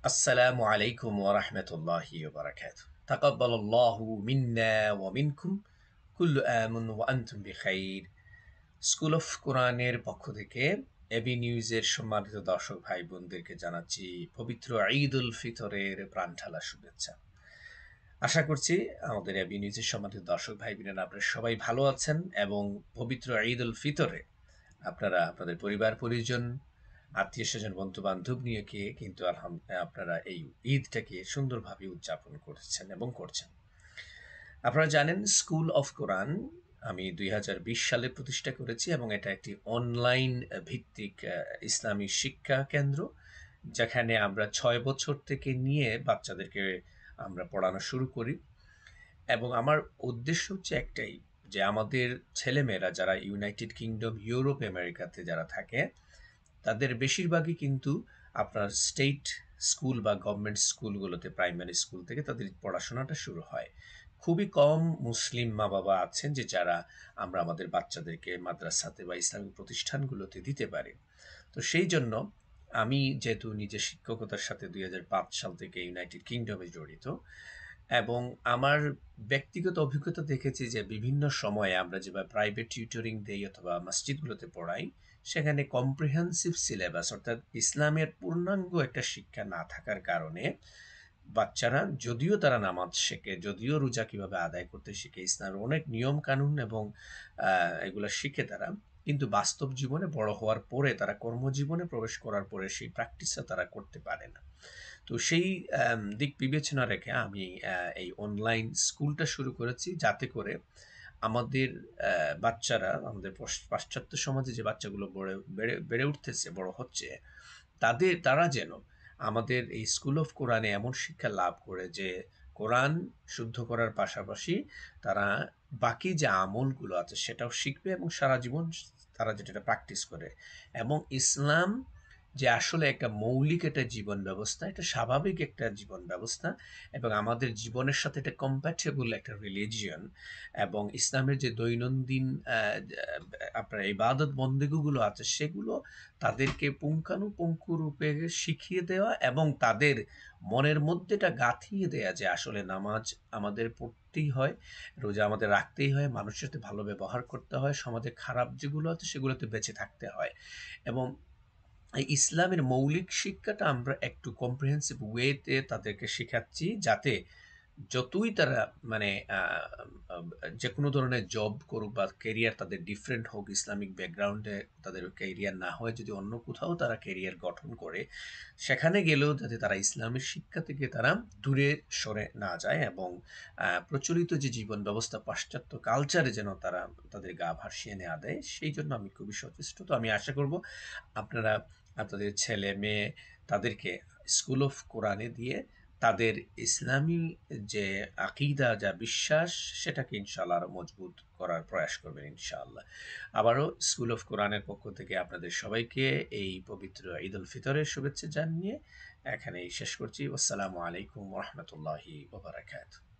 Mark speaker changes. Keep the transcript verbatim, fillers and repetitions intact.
Speaker 1: السلام عليكم ورحمة الله وبركاته تقبل الله منا ومنكم كل آم وأنتم بخير school of কোরআনের পক্ষ থেকে এবি নিউজের সম্মানিত দর্শক ভাই বোনদেরকে জানাচ্ছি পবিত্র ঈদ উল ফিতরের প্রাণঢালা শুভেচ্ছা। আশা করছি আমাদের এবি নিউজের সম্মানিত দর্শক ভাই বোনেরা আপনারা সবাই ভালো আছেন এবং পবিত্র ঈদ উল ফিতরে আপনারা আপনাদের পরিবার পরিজন আত্মীয় স্বজন বন্ধু বান্ধব নিয়ে গিয়ে কিন্তু আলহামদুলিল্লাহ আপনারা এই ঈদটাকে সুন্দরভাবে উদযাপন করছেন এবং করছেন। আপনারা জানেন স্কুল অফ কোরআন আমি দুই হাজার বিশ সালে প্রতিষ্ঠা করেছি এবং এটা একটি অনলাইন ভিত্তিক ইসলামী শিক্ষা কেন্দ্র, যেখানে আমরা ছয় বছর থেকে নিয়ে বাচ্চাদেরকে আমরা পড়ানো শুরু করি এবং আমার উদ্দেশ্য হচ্ছে একটাই, যে আমাদের ছেলেমেয়েরা যারা ইউনাইটেড কিংডম, ইউরোপ, আমেরিকাতে যারা থাকে তাদের বেশিরভাগই কিন্তু আপনার স্টেট স্কুল বা গভর্নমেন্ট স্কুলগুলোতে, প্রাইমারি স্কুল থেকে তাদের পড়াশোনাটা শুরু হয়। খুবই কম মুসলিম মা বাবা আছেন যে যারা আমরা আমাদের বাচ্চাদেরকে মাদ্রাসাতে বা ইসলামিক প্রতিষ্ঠানগুলোতে দিতে পারি। তো সেই জন্য আমি যেহেতু নিজে শিক্ষকতার সাথে দুই হাজার পাঁচ সাল থেকে ইউনাইটেড কিংডমে জড়িত এবং আমার ব্যক্তিগত অভিজ্ঞতা দেখেছি যে বিভিন্ন সময়ে আমরা যেভাবে প্রাইভেট টিউটরিং দেই অথবা মসজিদগুলোতে পড়াই, সেখানে কম্প্রিহেন্সিভ সিলেবাস অর্থাৎ ইসলামের পূর্ণাঙ্গ একটা শিক্ষা না থাকার কারণে বাচ্চারা যদিও তারা নামাজ শেখে, যদিও রোজা কীভাবে আদায় করতে শিখে, ইসলামের অনেক নিয়ম কানুন এবং এগুলো শিখে তারা, কিন্তু বাস্তব জীবনে বড় হওয়ার পরে তারা কর্মজীবনে প্রবেশ করার পরে সেই প্র্যাকটিসটা তারা করতে পারে না। তো সেই দিক বিবেচনা রেখে আমি এই অনলাইন স্কুলটা শুরু করেছি, যাতে করে আমাদের বাচ্চারা, আমাদের পাশ্চাত্য সমাজে যে বাচ্চাগুলো বড়ে বেড়ে বেড়ে উঠতেছে, বড় হচ্ছে, তাদের তারা যেন আমাদের এই স্কুল অফ কোরআনে এমন শিক্ষা লাভ করে যে কোরআন শুদ্ধ করার পাশাপাশি তারা বাকি যে আমলগুলো আছে সেটাও শিখবে এবং সারা জীবন তারা যেটা প্র্যাকটিস করে, এবং ইসলাম যে আসলে একটা মৌলিক একটা জীবন ব্যবস্থা, এটা স্বাভাবিক একটা জীবন ব্যবস্থা এবং আমাদের জীবনের সাথে এটা কম্প্যাটেবল একটা রিলিজিয়ন, এবং ইসলামের যে দৈনন্দিন আপনার ইবাদত বন্দেগীগুলো আছে সেগুলো তাদেরকে পুঙ্খানুপুঙ্খ রূপে শিখিয়ে দেওয়া এবং তাদের মনের মধ্যে এটা গাঁথিয়ে দেয়া যে আসলে নামাজ আমাদের পড়তেই হয়, রোজা আমাদের রাখতেই হয়, মানুষের সাথে ভালো ব্যবহার করতে হয়, সমাজে খারাপ যেগুলো আছে সেগুলোতে বেঁচে থাকতে হয়। এবং এই ইসলামের মৌলিক শিক্ষাটা আমরা একটু কম্প্রিহেন্সিভ ওয়েতে তাদেরকে শেখাচ্ছি, যাতে যতই তারা মানে যে কোনো ধরনের জব করুক বা কেরিয়ার তাদের ডিফারেন্ট হোক, ইসলামিক ব্যাকগ্রাউন্ডে তাদের কেরিয়ার না হয়, যদি অন্য কোথাও তারা কেরিয়ার গঠন করে, সেখানে গেলেও যাতে তারা ইসলামের শিক্ষা থেকে তারা দূরে সরে না যায় এবং প্রচলিত যে জীবন ব্যবস্থা, পাশ্চাত্য কালচারে যেন তারা তাদের গা ভাসিয়ে নেওয়া দেয়, সেই জন্য আমি খুবই সচেষ্ট। তো আমি আশা করব আপনারা আপনাদের ছেলে মেয়ে তাদেরকে স্কুল অফ কোরআনে দিয়ে তাদের ইসলামী যে আকিদা, যা বিশ্বাস, সেটাকে ইনশাআল্লাহ আরও মজবুত করার প্রয়াস করবেন ইনশাআল্লাহ। আবারও স্কুল অফ কোরআনের পক্ষ থেকে আপনাদের সবাইকে এই পবিত্র ঈদ উল ফিতরের শুভেচ্ছা জানিয়ে এখানেই শেষ করছি। আসসালামু আলাইকুম ওয়া রাহমাতুল্লাহি ওয়া বারাকাতুহু।